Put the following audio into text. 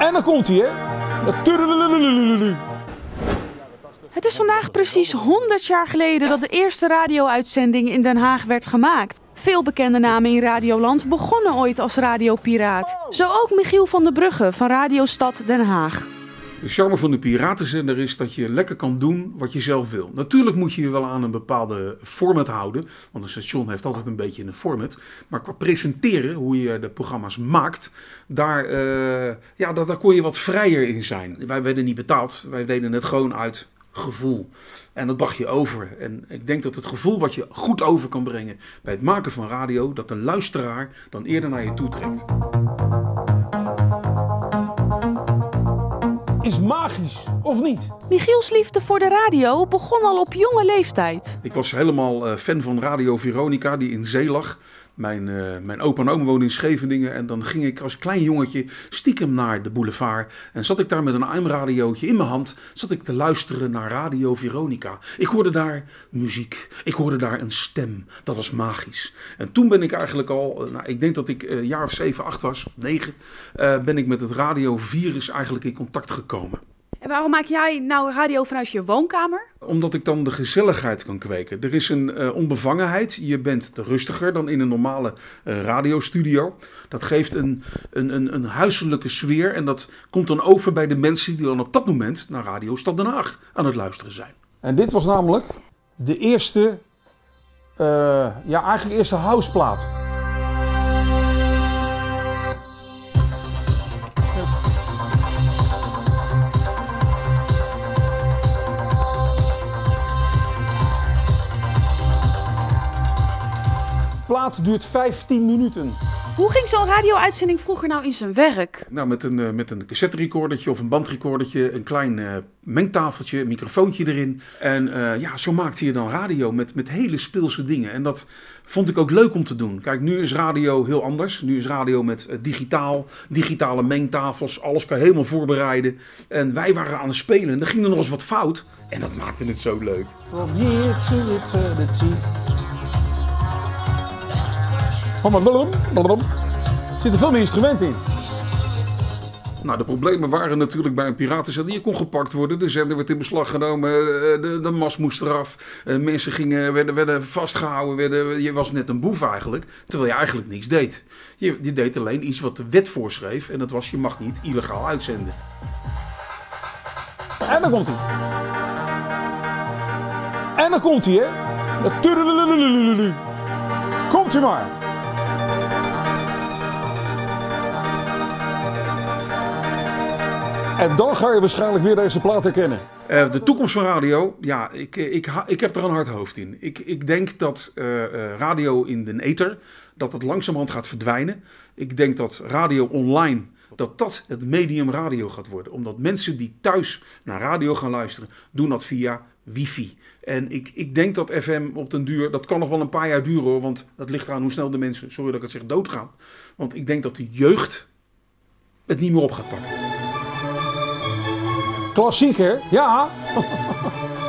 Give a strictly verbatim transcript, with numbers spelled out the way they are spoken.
En dan komt hij, hè. Het is vandaag precies honderd jaar geleden dat de eerste radio-uitzending in Den Haag werd gemaakt. Veel bekende namen in Radioland begonnen ooit als radiopiraat. Zo ook Michiel van der Brugge van Radiostad Den Haag. De charme van de piratenzender is dat je lekker kan doen wat je zelf wil. Natuurlijk moet je je wel aan een bepaalde format houden. Want een station heeft altijd een beetje een format. Maar qua presenteren, hoe je de programma's maakt, daar, uh, ja, daar, daar kon je wat vrijer in zijn. Wij werden niet betaald. Wij deden het gewoon uit gevoel. En dat bracht je over. En ik denk dat het gevoel wat je goed over kan brengen bij het maken van radio, dat de luisteraar dan eerder naar je toe trekt. Is magisch, of niet? Michiels liefde voor de radio begon al op jonge leeftijd. Ik was helemaal fan van Radio Veronica, die in zee lag. Mijn, uh, mijn opa en oom woonden in Scheveningen en dan ging ik als klein jongetje stiekem naar de boulevard. En zat ik daar met een A M-radiootje in mijn hand, zat ik te luisteren naar Radio Veronica. Ik hoorde daar muziek, ik hoorde daar een stem, dat was magisch. En toen ben ik eigenlijk al, uh, nou, ik denk dat ik een uh, jaar of zeven, acht was, negen, uh, ben ik met het radiovirus eigenlijk in contact gekomen. En waarom maak jij nou radio vanuit je woonkamer? Omdat ik dan de gezelligheid kan kweken. Er is een uh, onbevangenheid. Je bent rustiger dan in een normale uh, radiostudio. Dat geeft een, een, een, een huiselijke sfeer. En dat komt dan over bij de mensen die dan op dat moment naar Radio Stad Den Haag aan het luisteren zijn. En dit was namelijk de eerste, uh, ja eigenlijk de eerste houseplaat. De plaat duurt vijftien minuten. Hoe ging zo'n radio-uitzending vroeger nou in zijn werk? Nou, met een, uh, met een cassette-recordertje of een bandrecordertje, een klein uh, mengtafeltje, een microfoontje erin. En uh, ja, zo maakte je dan radio met, met hele speelse dingen. En dat vond ik ook leuk om te doen. Kijk, nu is radio heel anders. Nu is radio met uh, digitaal, digitale mengtafels. Alles kan je helemaal voorbereiden. En wij waren aan het spelen en er ging er nog eens wat fout. En dat maakte het zo leuk. From here to eternity. Er zitten veel meer instrumenten in. Nou, de problemen waren natuurlijk bij een piratenzender. Je kon gepakt worden, de zender werd in beslag genomen, de, de mast moest eraf. Mensen gingen, werden, werden vastgehouden, werden, je was net een boef eigenlijk. Terwijl je eigenlijk niks deed. Je, je deed alleen iets wat de wet voorschreef en dat was je mag niet illegaal uitzenden. En dan komt hij. En dan komt hij, hè. Komt hij maar. En dan ga je waarschijnlijk weer deze plaat herkennen. Uh, de toekomst van radio, ja, ik, ik, ik heb er een hard hoofd in. Ik, ik denk dat uh, uh, radio in de ether, dat het langzamerhand gaat verdwijnen. Ik denk dat radio online, dat dat het medium radio gaat worden. Omdat mensen die thuis naar radio gaan luisteren, doen dat via wifi. En ik, ik denk dat F M op den duur, dat kan nog wel een paar jaar duren hoor. Want dat ligt eraan hoe snel de mensen, sorry dat ik het zeg, doodgaan. Want ik denk dat de jeugd het niet meer op gaat pakken. Klassiek, hè? Ja.